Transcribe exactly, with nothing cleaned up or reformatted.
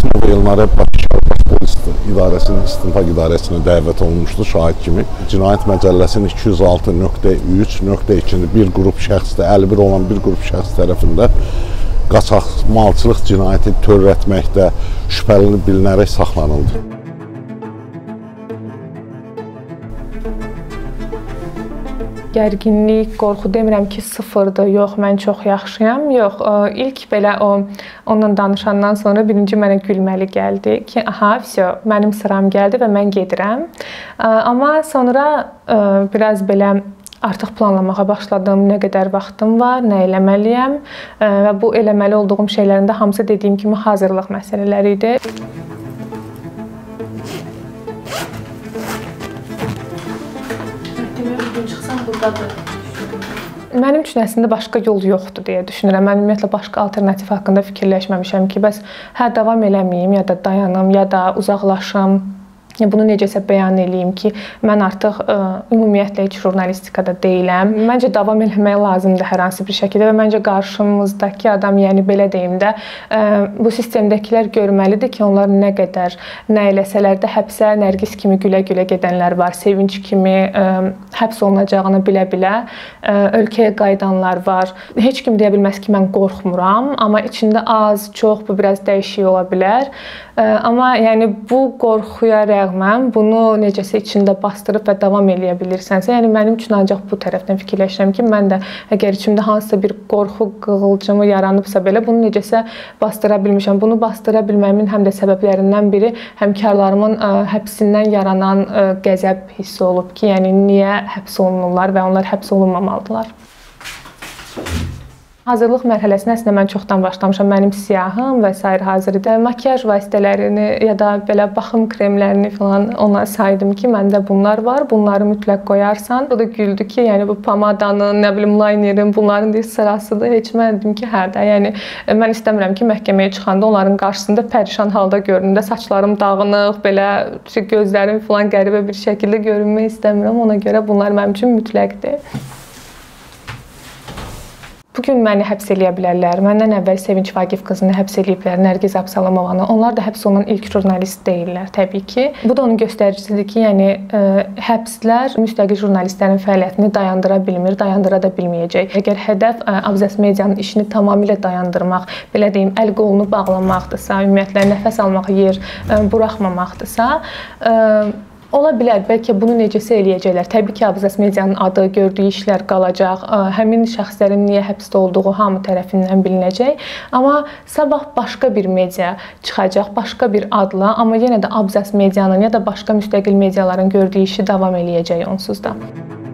Qasımov Elnarə Bakı Şəhər Polis İdarəsinin İstintaq İdarəsinə dəvət olunmuşdu şahid kimi. Cinayət Məcəlləsinin iki yüz altı nöqtə üç nöqtə iki bir qrup şəxs, əlli bir olan bir qrup şəxs tərəfində qaçaqmalçılıq cinayəti törətməkdə şübhəli bilinərək saxlanıldı. Gərginlik, qorxu demirəm ki, sıfırdır, yox, mən çox yaxşıyam, yox. İlk belə o, onunla danışandan sonra birinci mənə gülməli gəldi ki, aha, vəsə, mənim sıram gəldi və mən gedirəm. Amma sonra biraz belə artıq planlamağa başladım, nə qədər vaxtım var, nə eləməliyəm və bu eləməli olduğum şeylərin də hamısı dediyim kimi hazırlıq məsələləri idi. Mənim üçün əslində başqa yol yoxdur deyə düşünürəm. Mən ümumiyyətlə başqa alternativ haqqında fikirləşməmişəm ki, bəs hə, davam eləməyim, ya da dayanım, ya da uzaqlaşım. Bunu necəsə bəyan eləyim ki, mən artıq ə, ümumiyyətlə heç jurnalistikada deyiləm. Məncə davam eləmək lazımdır hər hansı bir şəkildə və məncə qarşımızdakı adam, yəni belə deyim də, ə, bu sistemdəkilər görməlidir ki, onlar nə qədər nə eləsələr də həbsə Nərgiz kimi gülə-gülə gedənlər var, Sevinç kimi ə, həbs olunacağını bilə-bilə ə, ölkəyə qayıdanlar var. Heç kim deyə bilməz ki, mən qorxmuram, amma içində az, çox, bu biraz dəyişik ola bilər. Ə, amma yəni bu qorxuya rəğmən bunu necəsə içində bastırıb və davam eləyə bilirsənsə, yəni mənim üçün ancaq bu tərəfdən fikirləşirəm ki, mən də əgər içimdə hansısa bir qorxu qığılcımı yaranıbsa belə, bunu necəsə bastıra bilmişəm. Bunu bastıra bilməmin həm də səbəblərindən biri həmkarlarımın ə, həbsindən yaranan ə, qəzəb hissi olub ki, yəni niyə həbs olunurlar və onlar həbs olunmamalıdırlar. Hazırlıq mərhələsinə əslində mən çoxdan başlamışam. Mənim siyahım və sair hazır idi. Makiyaj vasitələrini ya da belə baxım kremlərini falan ona saydım ki, məndə bunlar var. Bunları mütləq qoyarsan. O da güldü ki, yəni bu pomadanın, nə bilim, linerin, bunların deyir sırasıdır. Heç mən dedim ki, hə də, yəni mən istəmirəm ki, məhkəməyə çıxanda onların qarşısında pərişan halda görünüm də, saçlarım dağınıq, belə gözlərim falan qəribə bir şəkildə görünmək istəmirəm. Ona görə bunlar mənim üçün mütləqdir. Bugün məni həbs eləyə bilərlər. Məndən əvvəl Sevinç Vaqif qızını həbs eləyiblər, Nərgiz Absalomovanı. Onlar da həbs olunan ilk jurnalist deyirlər, təbii ki. Bu da onun göstəricisidir ki, yəni ə, həbslər müstəqil jurnalistlərin fəaliyyətini dayandıra bilmir, dayandıra da bilməyəcək. Əgər hədəf ə, Abzas medianın işini tamamilə dayandırmaq, belə deyim, əl qolunu bağlamaqdırsa, ümumiyyətlə nəfəs almaq yer ə, buraxmamaqdırsa, ə, ola bilər, bəlkə bunu necəsə eləyəcəklər. Təbii ki, Abzas medianın adı, gördüyü işlər qalacaq. Həmin şəxslərin niyə həbsdə olduğu hamı tərəfindən bilinəcək. Amma sabah başqa bir media çıxacaq, başqa bir adla, amma yenə də Abzas medianın ya da başqa müstəqil mediaların gördüyü işi davam eləyəcək onsuz da.